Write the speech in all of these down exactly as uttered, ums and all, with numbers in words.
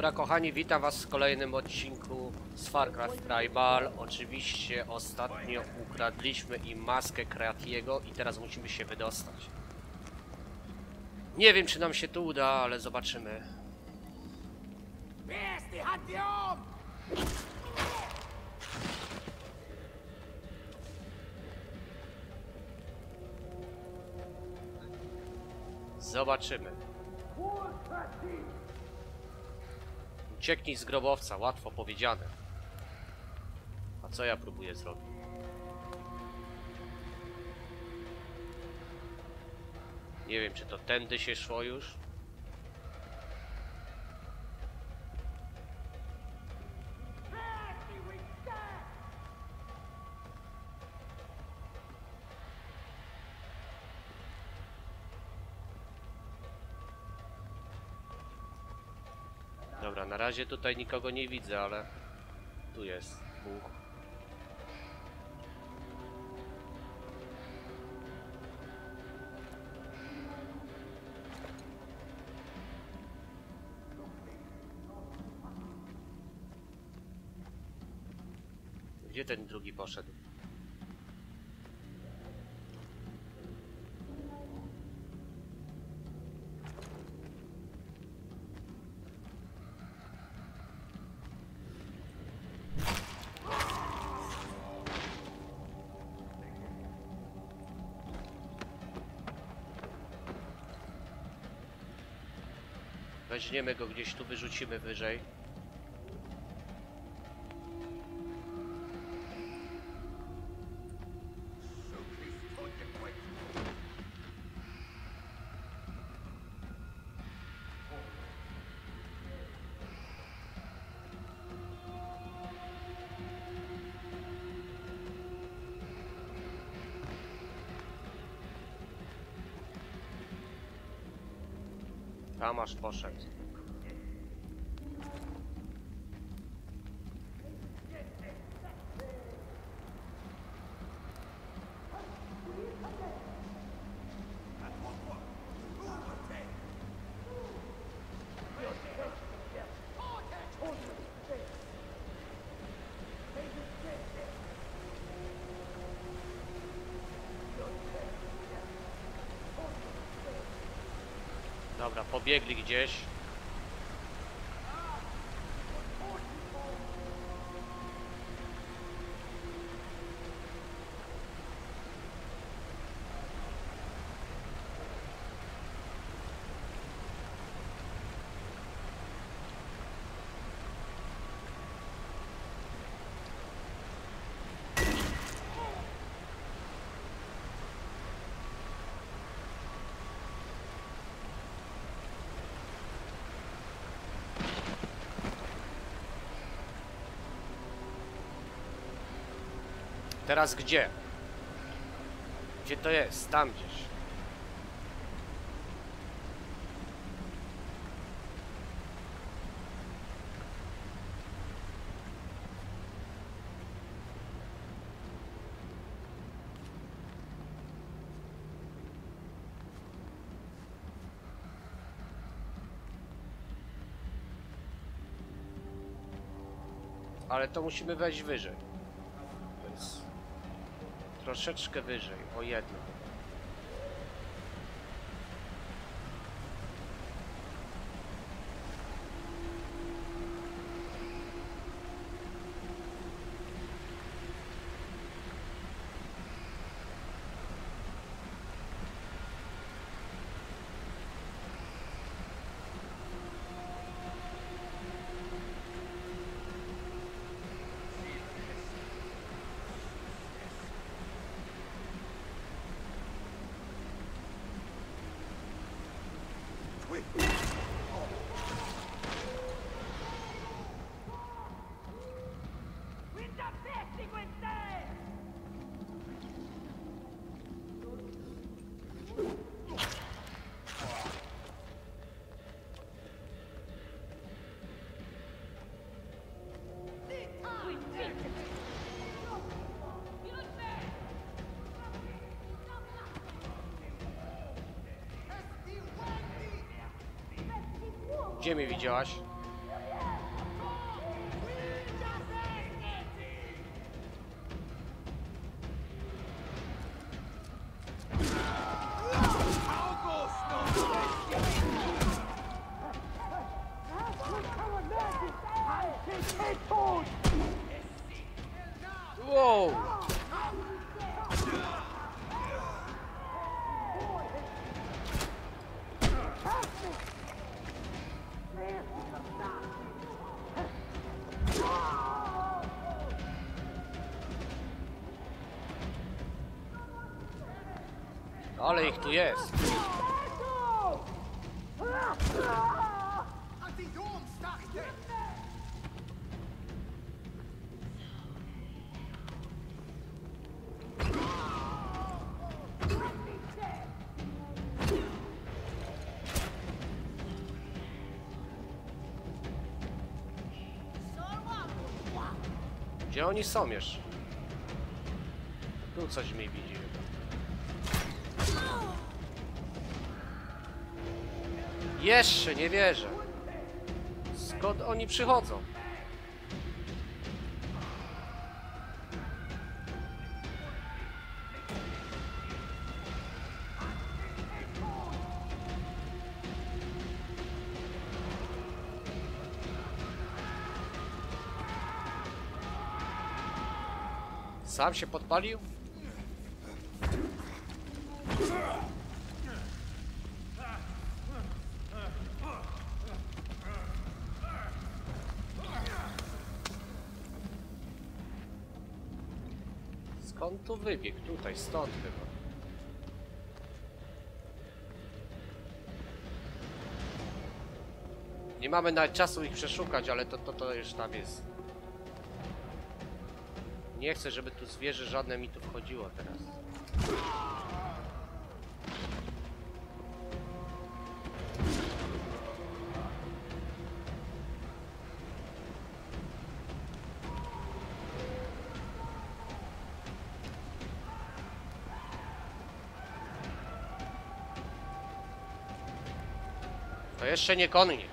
Dobra kochani, witam was w kolejnym odcinku z Far Cry Primal. Oczywiście ostatnio ukradliśmy im maskę Kratiego i teraz musimy się wydostać. Nie wiem, czy nam się to uda, ale zobaczymy. Zobaczymy. Ucieknij z grobowca, łatwo powiedziane. A co ja próbuję zrobić? Nie wiem, czy to tędy się szło już. Dobra, na razie tutaj nikogo nie widzę, ale tu jest Bóg. Gdzie ten drugi poszedł? Weźmiemy go gdzieś tu, wyrzucimy wyżej. Tam aż poszedł. Dobra, pobiegli gdzieś. Teraz gdzie? Gdzie to jest? Tam gdzieś. Ale to musimy wejść wyżej. To jest troszeczkę wyżej, o jedno. Gdzie mnie widziałaś? Wow! Ale ich tu jest. Gdzie oni są jeszcze? Tu coś mi widzi. Jeszcze nie wierzę. Skąd oni przychodzą? Sam się podpalił? Skąd tu wybiegł? Tutaj, stąd chyba. Nie mamy nawet czasu ich przeszukać, ale to, to, to już tam jest. Nie chcę, żeby tu zwierzę żadne mi tu wchodziło teraz. To jeszcze nie koniec.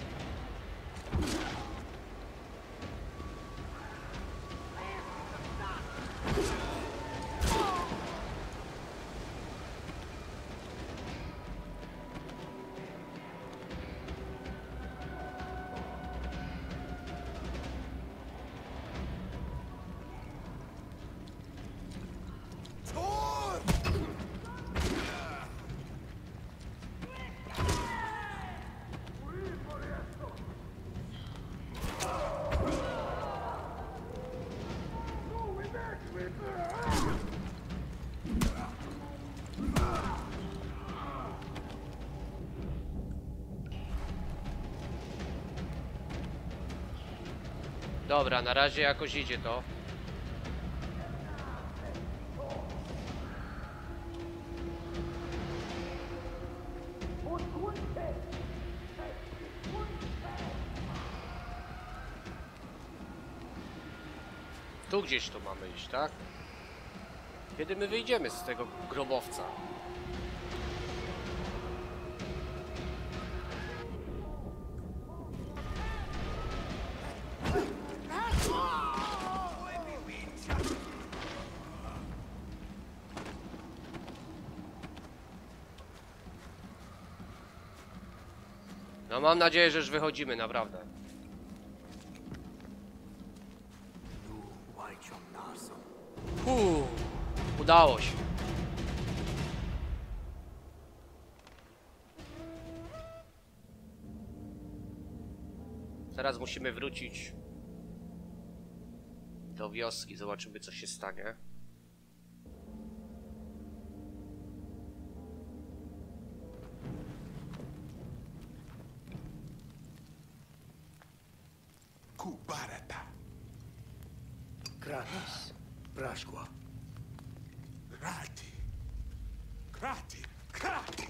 Dobra, na razie jakoś idzie to. Tu gdzieś tu mamy iść, tak? Kiedy my wyjdziemy z tego grobowca? No mam nadzieję, że już wychodzimy, naprawdę. Uuu, udało się. Teraz musimy wrócić do wioski, zobaczymy, co się stanie. Kubarata. Kratis, Prashqua. Krati. Krati. Krati.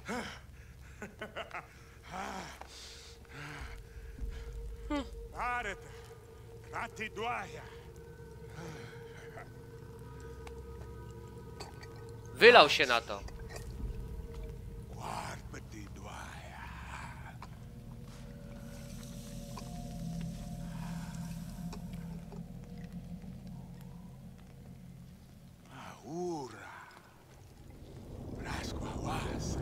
Barata. Krati Dwaya. Wylał się na to. Warpati Dwaya. Aura. Prashqua Wasa.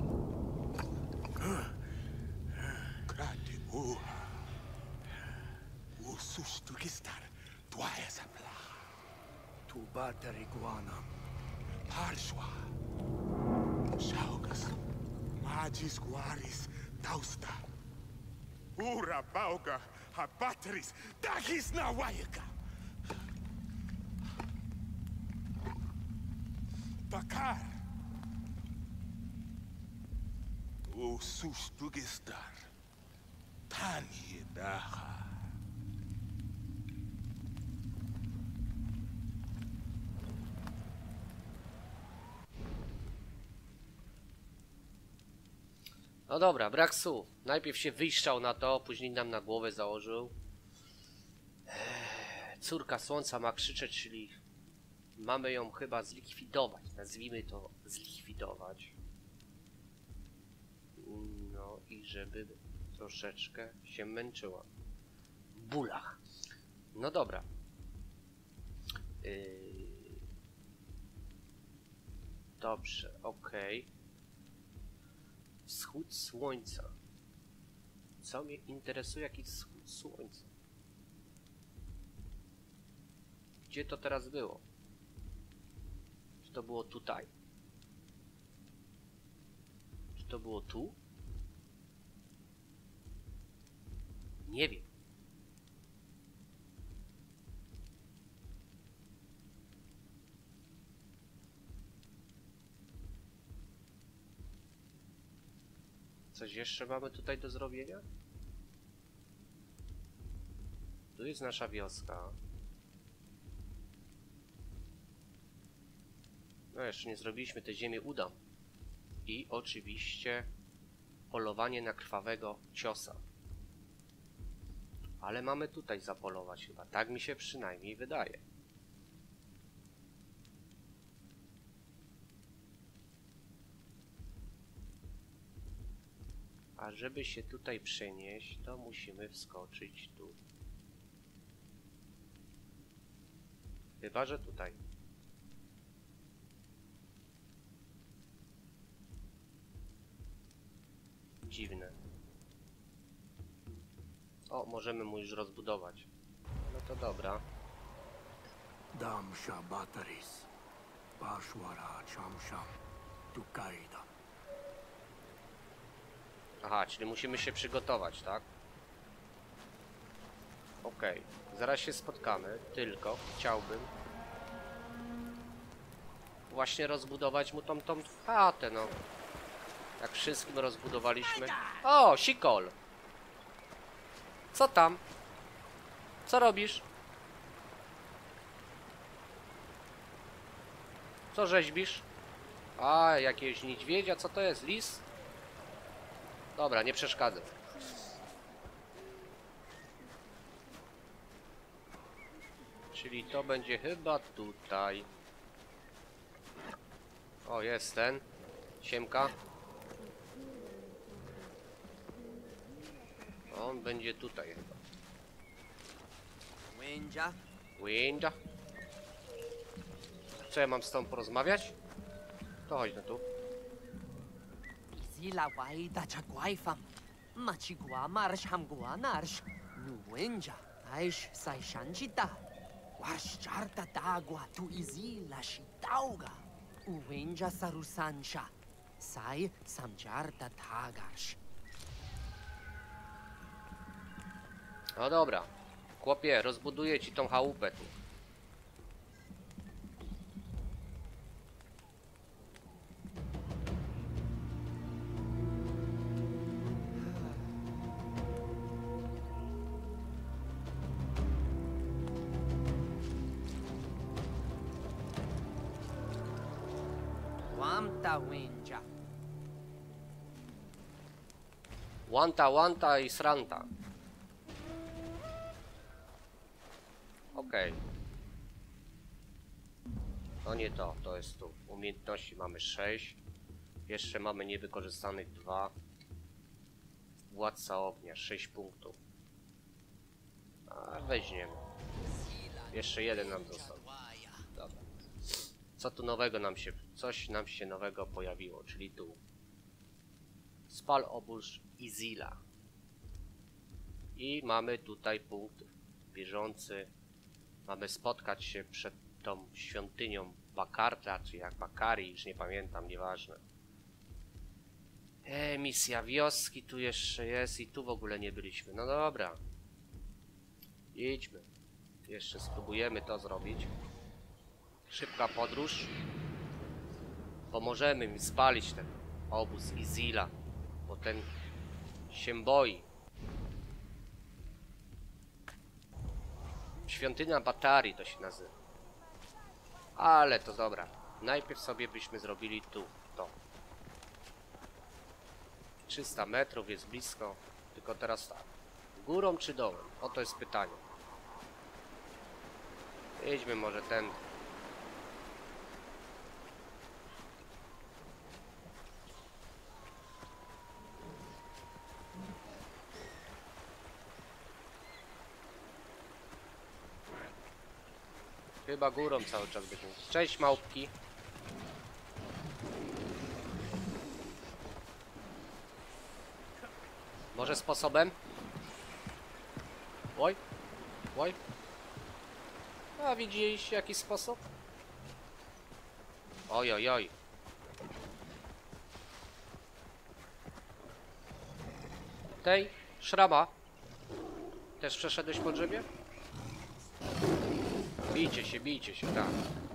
Krati Uha. Usus Tukistar. Dwaya Sapla. Kubatari Guanam. Parshwa. Shaugas. Magis guaris tausta. Ura bauga habatris dagis na wayaka. Bakar. O sustugestar. Tani daha. No dobra, brak słów. Najpierw się wyjszczał na to, później nam na głowę założył. Eee, córka słońca ma krzyczeć, czyli mamy ją chyba zlikwidować. Nazwijmy to zlikwidować. No i żeby troszeczkę się męczyła. W bólach. No dobra. Yy... Dobrze, okej. Okay. Wschód słońca. Co mnie interesuje, jaki wschód słońca? Gdzie to teraz było? Czy to było tutaj? Czy to było tu? Nie wiem. Coś jeszcze mamy tutaj do zrobienia? Tu jest nasza wioska. No jeszcze nie zrobiliśmy tej ziemi udam. I oczywiście polowanie na krwawego ciosa. Ale mamy tutaj zapolować chyba. Tak mi się przynajmniej wydaje. A żeby się tutaj przenieść, to musimy wskoczyć tu. Chyba że tutaj. Dziwne. O, możemy mu już rozbudować. No to dobra. Damsha Bataris. Pashwara Chamsham. Tukaida. Aha, czyli musimy się przygotować, tak? Okej, okay. Zaraz się spotkamy, tylko chciałbym właśnie rozbudować mu tą, tą chatę, no. Jak wszystkim rozbudowaliśmy. O, Sikol! Co tam? Co robisz? Co rzeźbisz? A, jakiegoś niedźwiedzia, co to jest? Lis? Dobra, nie przeszkadzaj. Czyli to będzie chyba tutaj. O, jest ten. Siemka. On będzie tutaj chyba. Winja. Winja. Co ja mam z tą porozmawiać? To chodź no tu. Zila waida chagwaifam. Machigua marsh hamgua narsh. Nuwenja. Aish sai shanjita. Warshcharta dagua tu izila shitauga. Uwenja sarusansha. Sai samjarta tagarsh. No dobra. Chłopie, rozbuduję ci tą chałupę tu. Wamta winja. Wanta, wanta i sranta. Okej. Okay. To nie to, to jest tu. Umiejętności mamy sześć. Jeszcze mamy niewykorzystanych dwa. Władca ognia, sześć punktów. A weźmiemy. Jeszcze jeden nam został. Dobra. Co tu nowego nam się... Coś nam się nowego pojawiło, czyli tu. Spal obóz Izila. I mamy tutaj punkt bieżący. Mamy spotkać się przed tą świątynią Bakarta, czy jak Bakari, już nie pamiętam, nieważne. E, misja wioski tu jeszcze jest i tu w ogóle nie byliśmy. No dobra. Idźmy. Jeszcze spróbujemy to zrobić. Szybka podróż. Pomożemy mi spalić ten obóz Izila, bo ten się boi. Świątynia Batari to się nazywa. Ale to dobra. Najpierw sobie byśmy zrobili tu, to. trzysta metrów jest blisko. Tylko teraz tak. Górą czy dołem? Oto jest pytanie. Jedźmy może ten. Chyba górą cały czas będziemy. Cześć małpki. Może sposobem? Oj, oj. A widzieliście jaki sposób? Oj, oj, oj. Tej, szrama. Też przeszedłeś po drzewie? Bijcie się, bijcie się, tak.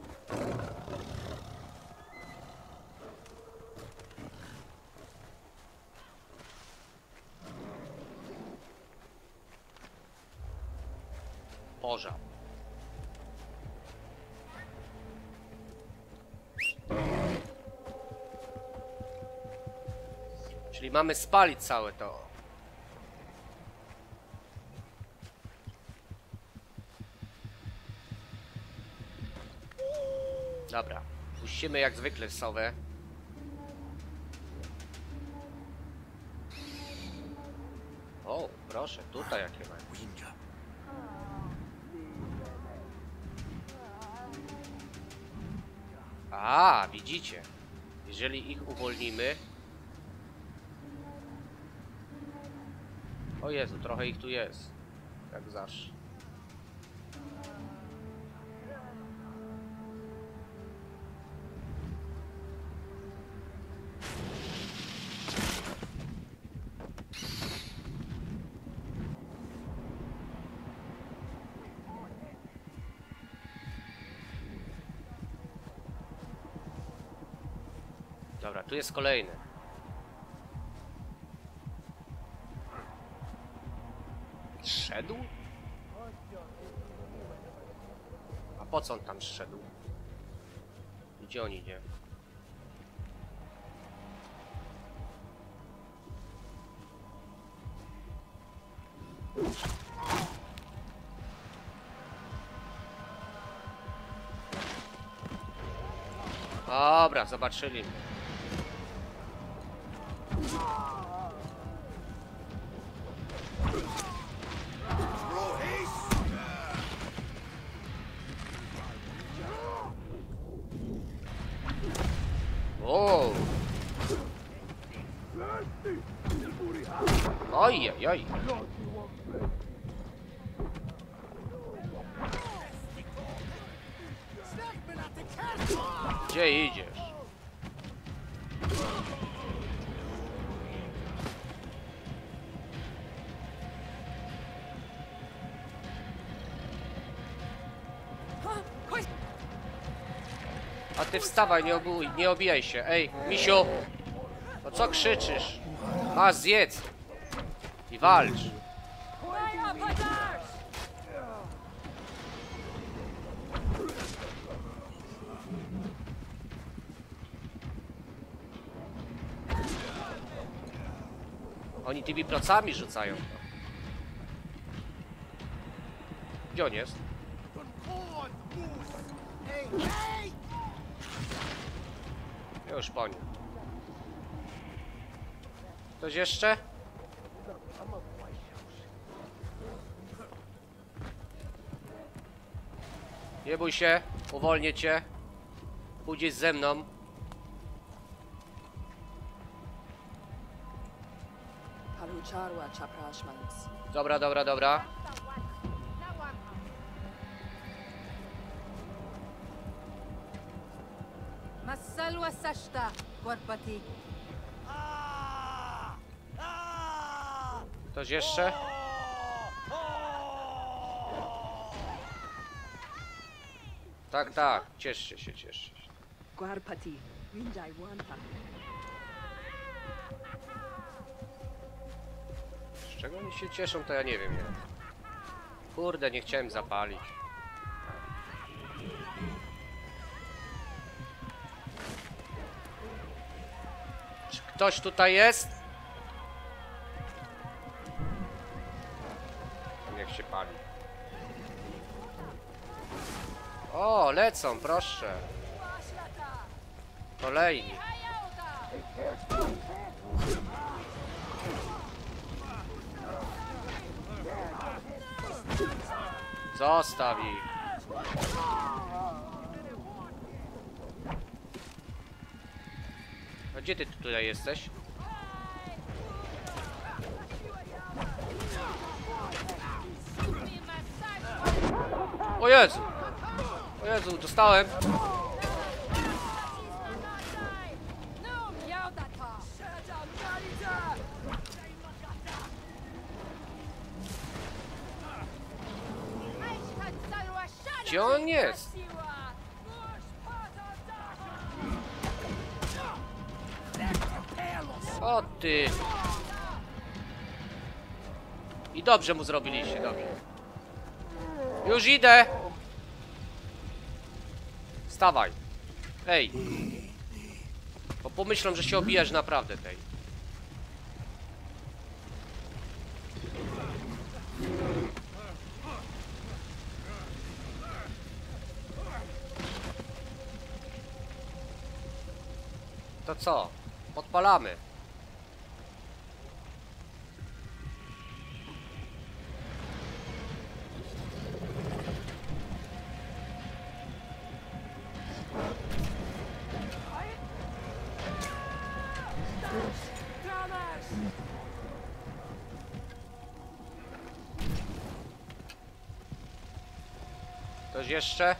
Pożar. Czyli mamy spalić całe to. Dobra, puścimy jak zwykle sowę. O, proszę, tutaj jakie mają. Winja. A, widzicie. Jeżeli ich uwolnimy... O Jezu, trochę ich tu jest. Jak zawsze. Dobra, tu jest kolejny. Szedł? A po co on tam szedł? Gdzie on idzie? Dobra, zobaczyli mnie. O! Oj, oj, oj. Gdzie idziesz? A ty wstawaj, nie, obuj, nie obijaj się. Ej, misiu! No co krzyczysz? A, zjedz! I walcz! Oni tymi procami rzucają. Gdzie on jest? Już po nim. Ktoś jeszcze? Nie bój się, uwolnię cię. Pójdziesz ze mną. Dobra, dobra, dobra. Masalwa sashta, Gwarpati. Ktoś jeszcze? Tak, tak. Cieszcie się, cieszcie się. Gwarpati, Winjai Wanta. Z czego oni się cieszą, to ja nie wiem. Nie. Kurde, nie chciałem zapalić. Czy ktoś tutaj jest? Niech się pali. O, lecą, proszę. Kolejni. Zostaw ich. A gdzie ty tutaj jesteś? O Jezu! O Jezu, dostałem! Gdzie on jest? O ty! I dobrze mu zrobiliście, dobrze. Już idę! Stawaj! Ej! Bo pomyślą, że się obijasz naprawdę tej. To co? Podpalamy. Ktoś jeszcze?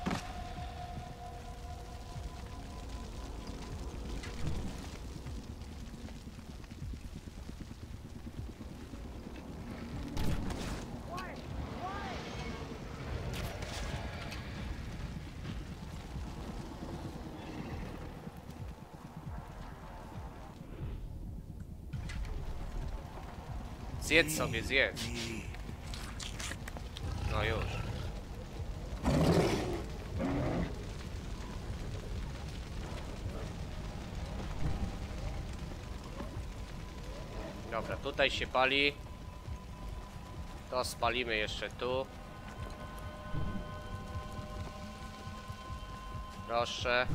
Zjedz sobie, zjedz. No już. Dobra, tutaj się pali. To spalimy jeszcze tu. Proszę.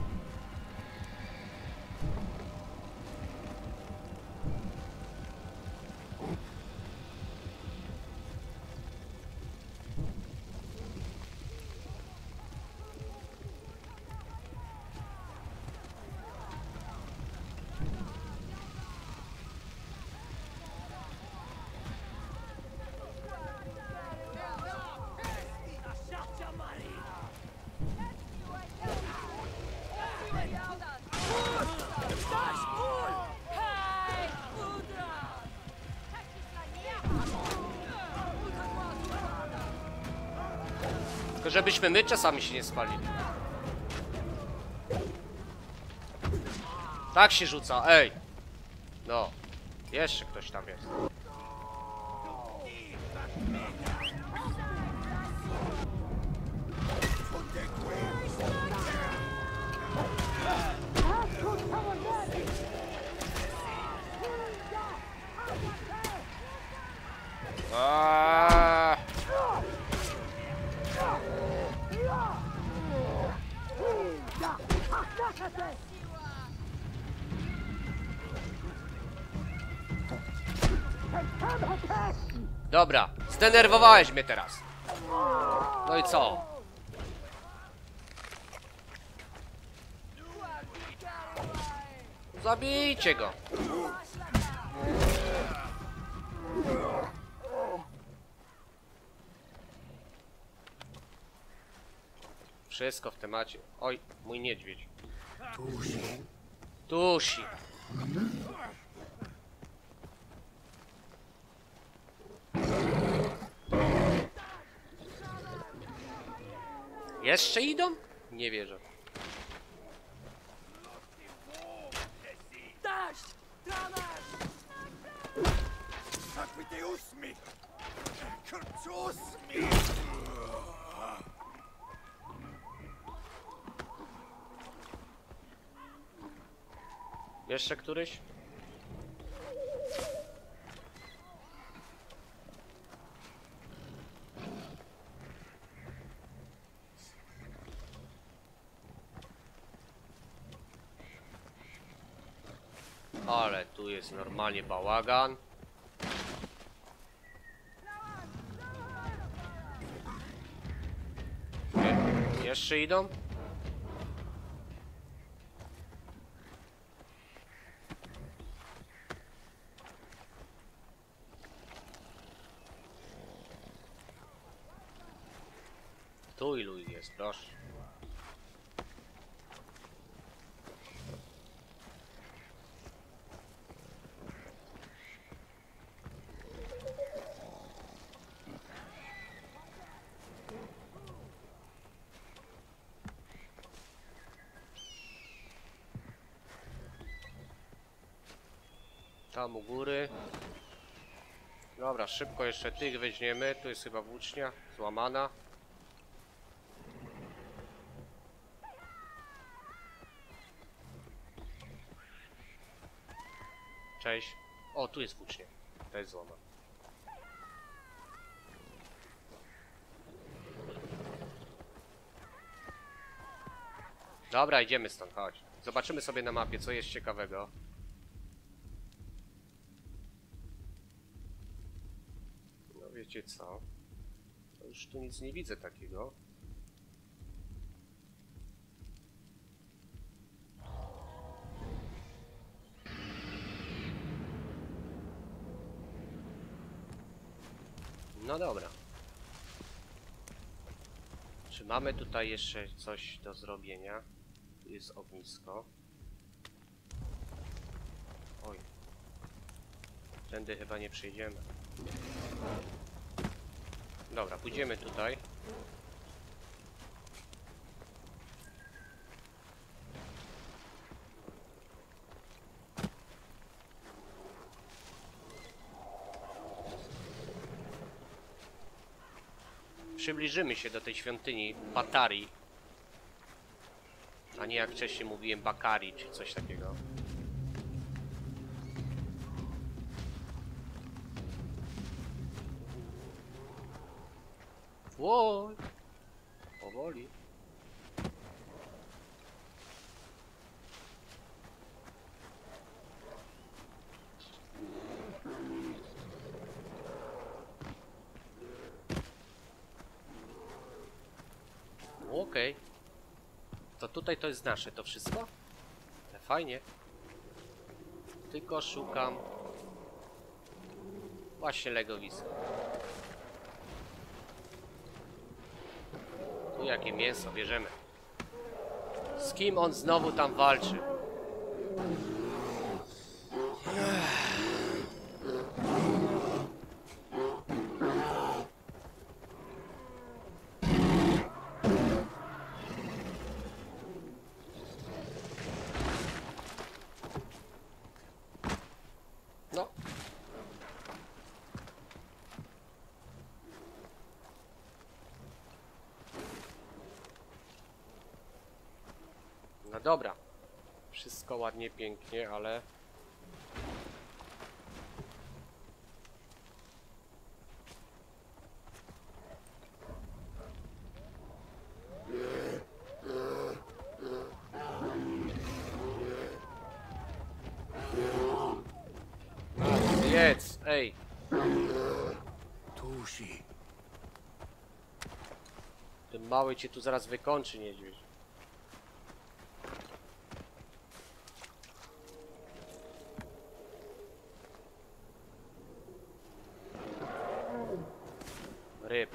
Tylko żebyśmy my czasami się nie spalili. Tak się rzuca, ej! No, jeszcze ktoś tam jest. Aaaa! Dobra, zdenerwowałeś mnie teraz. No i co? Zabijcie go. Wszystko w temacie. Oj, mój niedźwiedź. Tusi. Dusi. Jeszcze idą? Nie wierzę. Sakviteusmi! Kurtusmi! Jeszcze któryś? Ale tu jest normalnie bałagan. Je jeszcze idą? Tu ilu ich jest, proszę. Tam u góry. Dobra, szybko jeszcze tych weźmiemy. Tu jest chyba włócznia złamana. Cześć. O, tu jest włócznia. To jest złamana. Dobra, idziemy stąd, chodź. Zobaczymy sobie na mapie, co jest ciekawego. No wiecie co? To już tu nic nie widzę takiego. No dobra. Czy mamy tutaj jeszcze coś do zrobienia? Tu jest ognisko. Oj. Tędy chyba nie przejdziemy. Dobra, pójdziemy tutaj. Przybliżymy się do tej świątyni Batari. A nie jak wcześniej mówiłem Bakari, czy coś takiego. Ło! Powoli. Okej. Okay. To tutaj to jest nasze, to wszystko? Ale fajnie. Tylko szukam właśnie legowiska. Tu jakie mięso bierzemy. Z kim on znowu tam walczy? No. No dobra. Wszystko ładnie, pięknie, ale... Jedz, ej. Tusi. Ten mały cię tu zaraz wykończy, niedźwiedź. Ryb.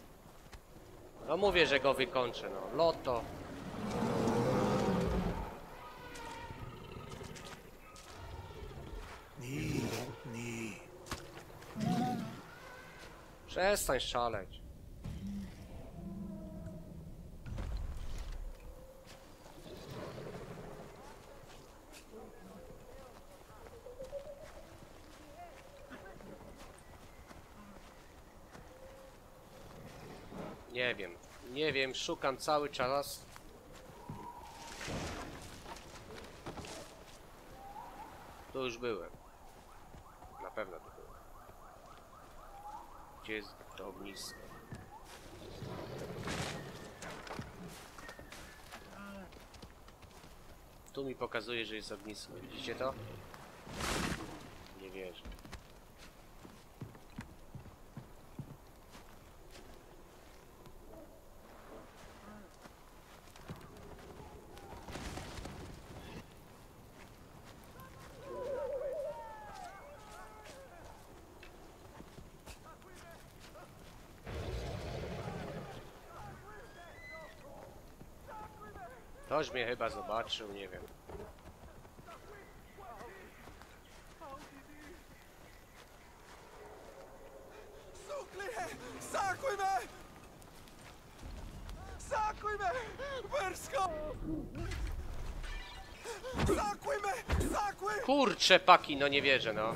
No mówię, że go wykończę, no. Loto. Przestań szaleć. Nie wiem, nie wiem, szukam cały czas. Tu już byłem. Na pewno tu byłem. Gdzie jest to ognisko? Tu mi pokazuje, że jest ognisko. Widzicie to? Nie wierzę. Ktoś mnie chyba zobaczył, nie wiem. Kurcze paki, no nie wierzę, no.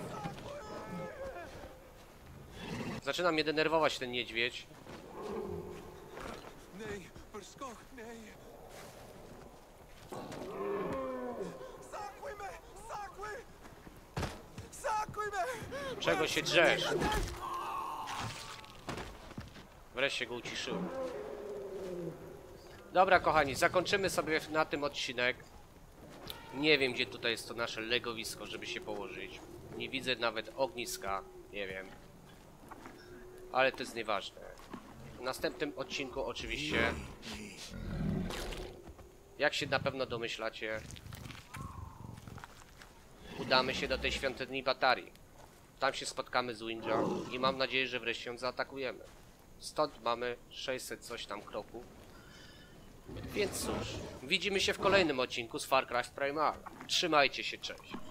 Zaczyna mnie denerwować ten niedźwiedź. Czego się drzesz? Wreszcie go uciszyłem. Dobra, kochani, zakończymy sobie na tym odcinek. Nie wiem, gdzie tutaj jest to nasze legowisko, żeby się położyć. Nie widzę nawet ogniska. Nie wiem. Ale to jest nieważne. W następnym odcinku oczywiście, jak się na pewno domyślacie, udamy się do tej świątyni Batari. Tam się spotkamy z Windją i mam nadzieję, że wreszcie ją zaatakujemy. Stąd mamy sześćset coś tam kroków. Więc cóż, widzimy się w kolejnym odcinku z Far Cry Primal. Trzymajcie się, cześć.